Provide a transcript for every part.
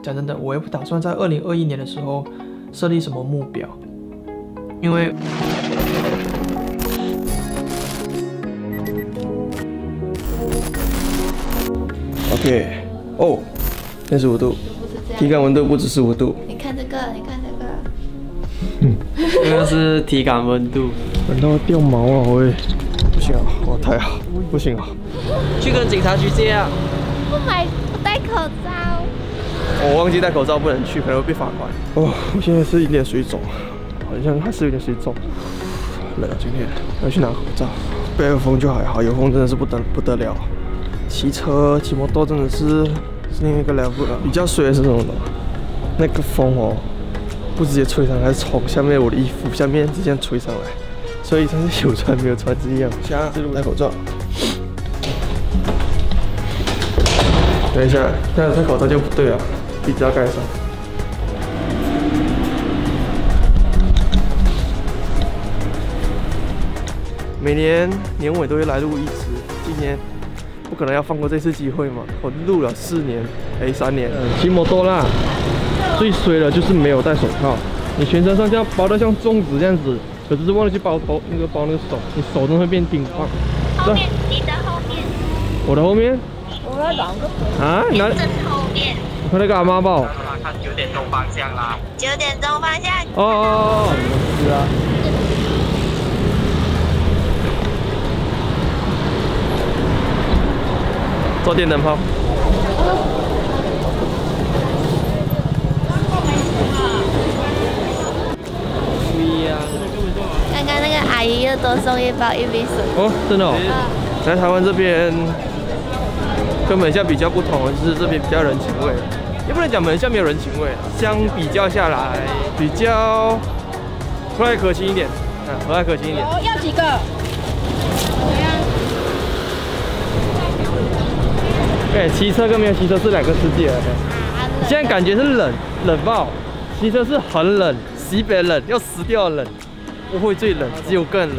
讲真的，我也不打算在2021年的时候设立什么目标，因为OK 哦，45度，体感温度不止15度。 你看这个，你看这个。 这个是体感温度，闻到掉毛了喂！不行啊，我太好，不行啊，去跟警察局借啊！ 不戴口罩。 我忘记戴口罩不能去，可能会被罚款。哦，我现在是有点水肿，好像还是有点水肿。冷啊，今天要去拿口罩。没有风就还好，有风真的是不得了。骑摩托真的是另一个 level 了。比较衰的是什么呢？那个风哦。不直接吹上来，是从下面我的衣服下面直接吹上来，所以它是有穿没有穿是一样。现在戴口罩。等一下，现在戴口罩就不对了，鼻子要盖上。每年年尾都会来录一次，今年不可能要放过这次机会嘛。我录了4年，3年。骑摩托啦。最衰的就是没有戴手套，你全身上下包得像粽子这样子，可是忘了去包那个手，你手真的会变冰棒。 后面，你的后面。 我的后面？ 我在两个。 啊？哪里？ 正后面。 我看那个阿妈吧。 看9点钟方向啦。 9点钟方向。 哦，是啊。做电灯泡。 刚刚那个阿姨又多送1包玉米笋。 哦，真的哦。来台湾这边跟马来西亚比较不同的就是这边比较人情味，也不能讲马来西亚没有人情味，相比较下来比较和蔼可亲一点，和蔼可亲一点。 要几个？ 对，骑车跟没有骑车是2个世界了。现在感觉是冷爆，骑车是很冷，西北冷，要死掉的冷。不会最冷，只有更冷。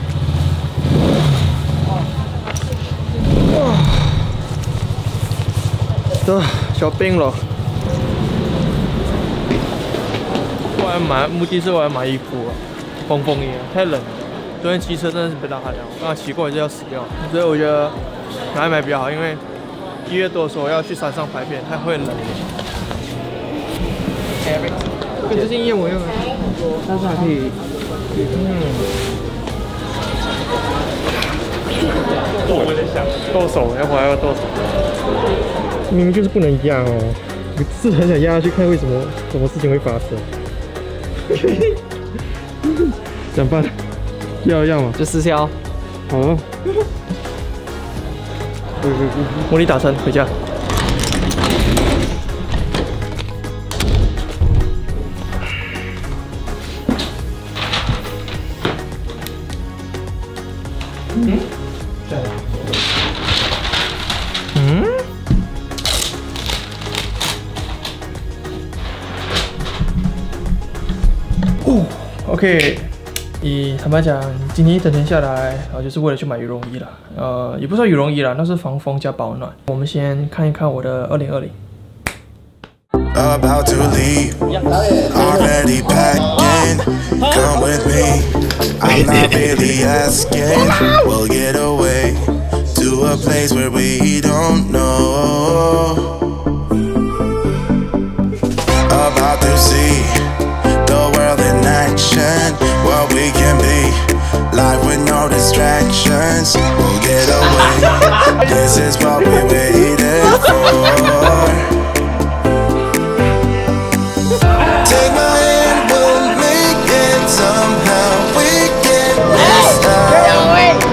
哇，走，小冰了。目的是我要买衣服啊，风衣啊，太冷了。昨天骑车真的是被大汗了，我刚骑过来就要死掉，所以我觉得拿来买比较好，因为1月多的时候要去山上拍片，太会冷。跟之前一模一样，但是还可以。剁手，要不然要剁手。明明就是不能压哦，我是很想压下去看为什么什么事情会发生。怎么办？要吗？就试销。好了。模拟打车回家。OK， 坦白讲，今天一整天下来，就是为了去买羽绒衣了。也不算羽绒衣啦，那是防风加保暖。我们先看一看我的2020。About to leave, already packing. Come with me, I'm not really asking. We'll get away to a place where we don't know. About to see the world in action, what we can be, life with no distractions. We'll get away, this is what we waited for. Take my hand, we'll make it somehow. We get this out.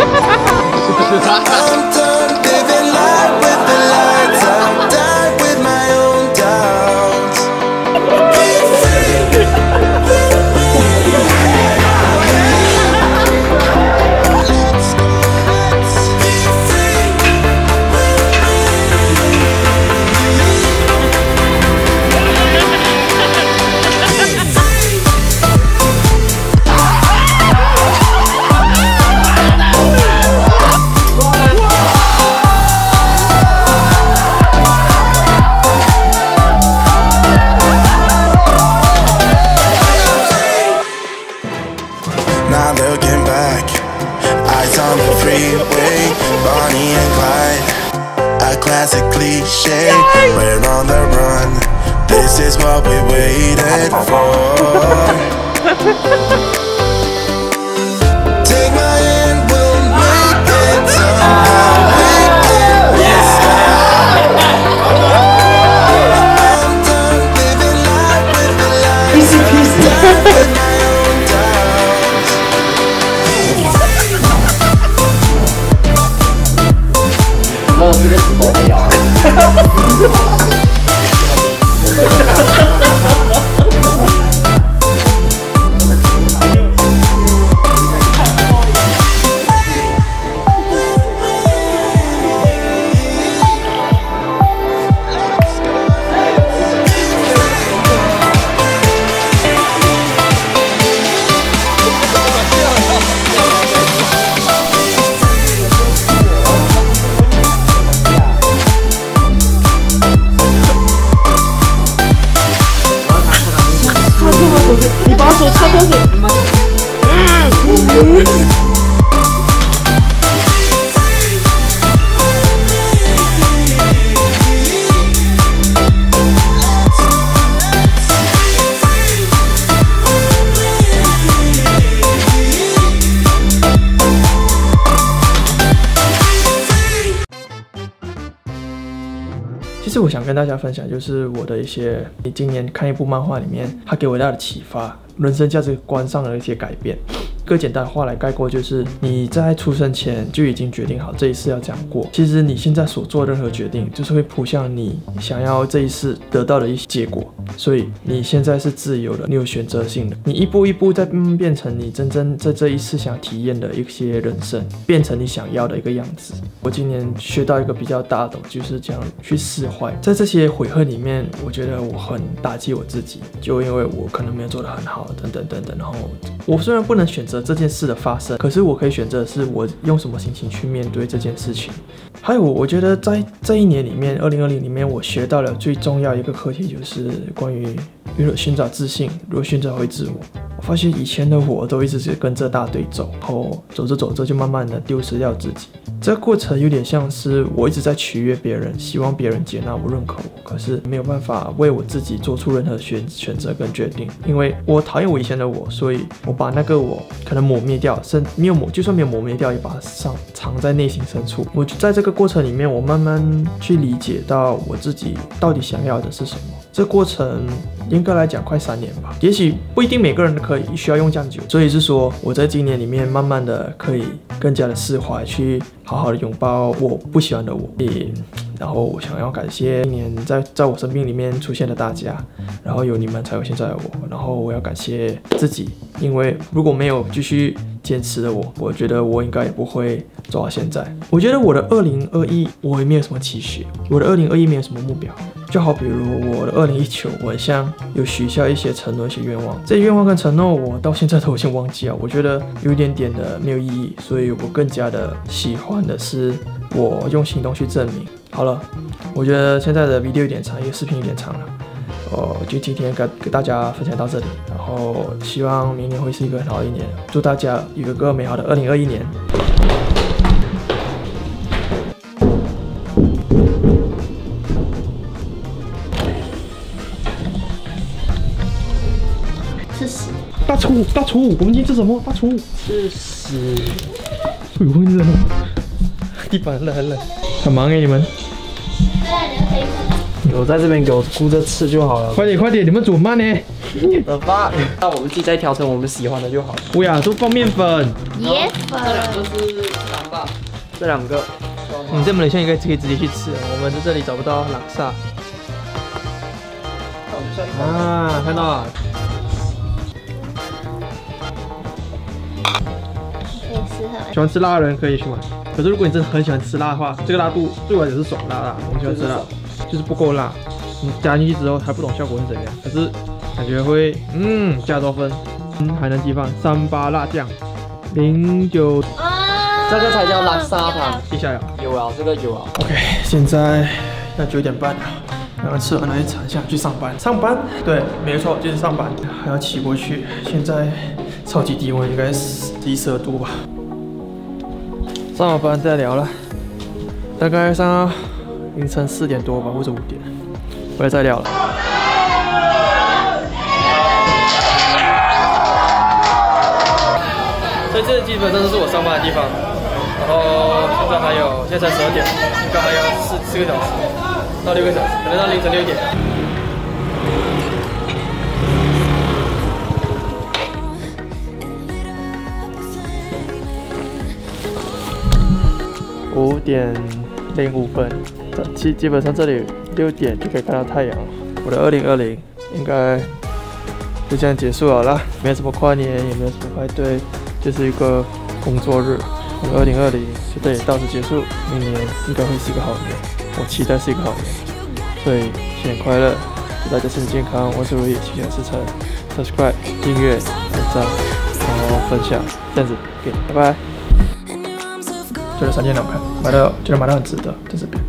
I'm done living life with the lights out. Die with my own doubts. Be free. Let's be free. 你把手插过去。其实我想跟大家分享，就是我的一些今年看一部漫画里面，它给我大的启发，人生价值观上的一些改变。一个简单的话来概括，就是你在出生前就已经决定好这一世要这样过。其实你现在所做的任何决定，就是会扑向你想要这一世得到的一些结果。所以你现在是自由的，你有选择性的，你一步一步在变成你真正在这一世想体验的一些人生，变成你想要的一个样子。我今年学到一个比较大的，就是这样去释怀。在这些悔恨里面，我觉得我很打击我自己，就因为我可能没有做得很好，等等等等。然后我虽然不能选择这件事的发生，可是我可以选择的是我用什么心情去面对这件事情。还有我觉得在这一年里面，2020里面，我学到了最重要一个课题，就是关于如何寻找自信，如何寻找回自我。我发现以前的我都一直是跟着大队走，然后走着走着就慢慢的丢失掉自己。这个过程有点像是我一直在取悦别人，希望别人接纳我、认可我，可是没有办法为我自己做出任何选择跟决定，因为我讨厌我以前的我，所以我把那个我可能抹灭掉，就算没有抹灭掉，也把它藏在内心深处。我在这个过程里面，我慢慢去理解到我自己到底想要的是什么。这过程应该来讲快3年吧，也许不一定每个人都可以需要用这样久，所以是说我在今年里面慢慢的可以更加的释怀，去好好的拥抱我不喜欢的我。然后我想要感谢今年在我生命里面出现的大家，然后有你们才有现在的我。然后我要感谢自己，因为如果没有继续坚持的我觉得我应该也不会走到现在。我觉得我的2021我也没有什么期许，我的2021没有什么目标。就好比如我的2019，我很像有许下一些承诺、一些愿望，这些愿望跟承诺我到现在都已经忘记了，我觉得有一点点的没有意义，所以我更加的喜欢的是我用行动去证明。好了，我觉得现在的 video 有点长，视频有点长了，就今天跟大家分享到这里，然后希望明年会是一个很好的一年，祝大家有一个美好的2021年。 吃屎！ 大初五，我们今天吃什么？大初五吃屎！ 哎呦，很冷哦，地板很冷，很忙哎，你们。 我在这边给我顾着吃就好了。 快点，你们煮慢呢。 的吧，那我们自己再调成我们喜欢的就好了。 不呀，都放面粉。 椰粉。 这2个是糖吧？这2个。 在马来西亚应该可以直接去吃，我们在这里找不到拉萨。啊，看到了。 可以适合。 喜欢吃辣的人可以去买，可是如果你真的很喜欢吃辣的话，这个辣度对我来讲是爽辣啦。我们喜欢吃辣，就是不够辣。你加进去之后还不懂效果是怎样，可是感觉会加多分。还能鸡饭38辣酱09， 这个才叫拉沙糖。 一下有啊，这个有啊。 OK， 现在要9点半了，然后吃完了一餐下去上班。对，没错，就是上班，还要骑过去。现在超级低温，应该是12度吧。上完班再聊了，大概上到凌晨4点多吧，或者5点，回来再聊了。 所以这基本上都是我上班的地方。然后现在才12点，应该还要4个小时到6个小时，可能到凌晨6点。5点05分，基本上这里6点就可以看到太阳。我的2020应该就这样结束了啦，没有什么跨年，也没有什么派对，就是一个工作日。我的2020就这里到此结束，明年应该会是一个好年，我期待是一个好年。所以新年快乐，祝大家身体健康，我是如意，心想事成。subscribe 订阅、点赞，然后分享，这样子，OK，拜拜。觉得3件2看，觉得买到很值得，在这边。